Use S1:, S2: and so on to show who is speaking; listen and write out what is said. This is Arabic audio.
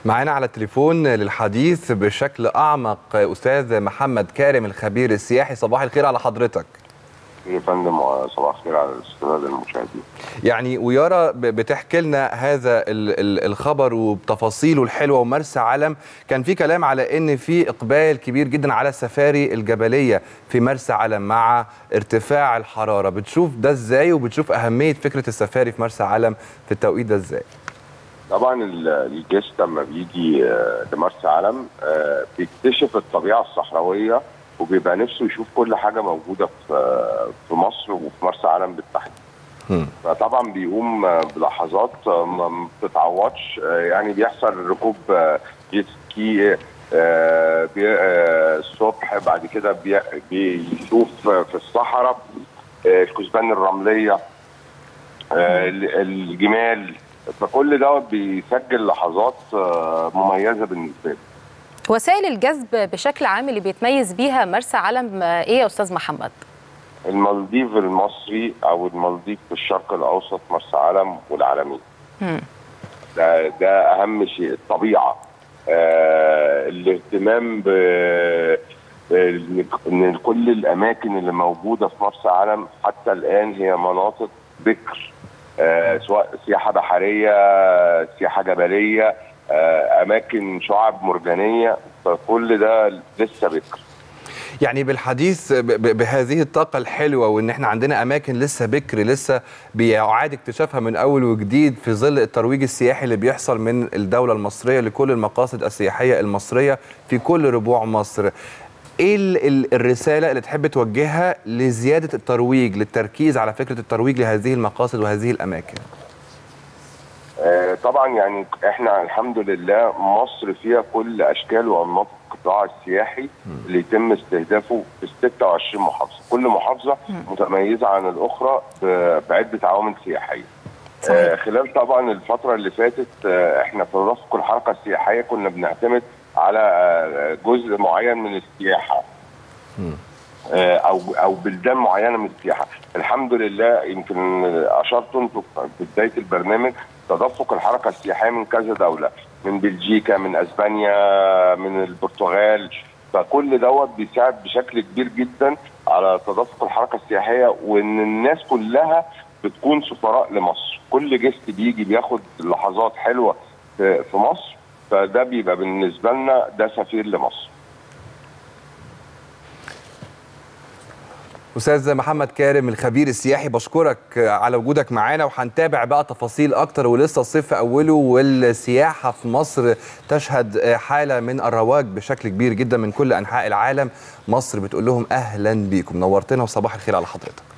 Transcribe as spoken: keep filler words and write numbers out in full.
S1: معانا على التليفون للحديث بشكل أعمق أستاذ محمد كارم الخبير السياحي. صباح الخير على حضرتك.
S2: يا فندم صباح الخير على السادة المشاهدين.
S1: يعني ويارا بتحكي لنا هذا الخبر وبتفاصيله الحلوه، ومرسى علم كان في كلام على ان في اقبال كبير جدا على السفاري الجبليه في مرسى علم مع ارتفاع الحراره. بتشوف ده ازاي وبتشوف اهميه فكره السفاري في مرسى علم في التوقيت ده ازاي؟ طبعا
S2: الجيش لما بيجي لمرسى علم بيكتشف الطبيعه الصحراويه وبيبقى نفسه يشوف كل حاجه موجوده في في مصر وفي مرسى علم بالتحديد. فطبعا بيقوم بلحظات ما بتتعوضش، يعني بيحصل ركوب جيت سكي الصبح، بعد كده بيشوف في الصحراء الكثبان الرمليه، الجمال، فكل ده بيسجل لحظات مميزه بالنسبه له.
S3: وسائل الجذب بشكل عام اللي بيتميز بيها مرسى علم ايه يا استاذ محمد؟
S2: المالديف المصري او المالديف في الشرق الاوسط مرسى علم والعلمين. ده ده اهم شيء، الطبيعه، آه الاهتمام ب ان كل الاماكن اللي موجوده في مرسى علم حتى الان هي مناطق بكر، آه سواء سياحه بحريه، سياحه جبليه، اماكن شعاب مرجانيه، فكل ده لسه بكر.
S1: يعني بالحديث بهذه الطاقه الحلوه وان احنا عندنا اماكن لسه بكر، لسه بيعاد اكتشافها من اول وجديد في ظل الترويج السياحي اللي بيحصل من الدوله المصريه لكل المقاصد السياحيه المصريه في كل ربوع مصر. ايه الرساله اللي تحب توجهها لزياده الترويج، للتركيز على فكره الترويج لهذه المقاصد وهذه الاماكن؟
S2: طبعا يعني احنا الحمد لله مصر فيها كل اشكال وانماط القطاع السياحي اللي يتم استهدافه في ستة وعشرين محافظه، كل محافظه متميزه عن الاخرى بعده عوامل سياحيه. آه خلال طبعا الفتره اللي فاتت آه احنا في رفق الحركه السياحيه كنا بنعتمد على آه جزء معين من السياحه. او او بلدان معينه من السياحه. الحمد لله يمكن اشرتوا انتم في بدايه البرنامج تدفق الحركه السياحيه من كذا دوله، من بلجيكا، من اسبانيا، من البرتغال، فكل دوت بيساعد بشكل كبير جدا على تدفق الحركه السياحيه، وان الناس كلها بتكون سفراء لمصر، كل جست بيجي بياخد لحظات حلوه في مصر، فده بيبقى بالنسبه لنا ده سفير لمصر.
S1: أستاذ محمد كارم الخبير السياحي، بشكرك على وجودك معانا، وهنتابع بقى تفاصيل أكتر، ولسه الصيف في أوله والسياحة في مصر تشهد حالة من الرواج بشكل كبير جدا من كل أنحاء العالم. مصر بتقول لهم أهلا بيكم، نورتنا وصباح الخير على حضرتك.